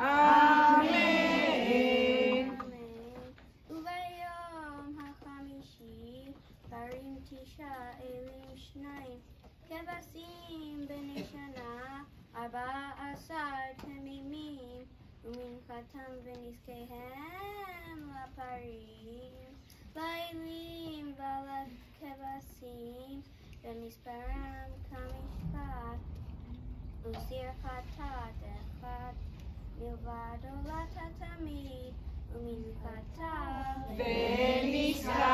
אמן. וביום החמישי פרים 9 אלים 2 כבשים בני שנה 14 תמימים ומנחתם ונזקיהם לפרים לאלים ולכבשים ומספרם כמשפט וסיר חטאת אחד מלבד עולת התמיד ומנחתה ונזקה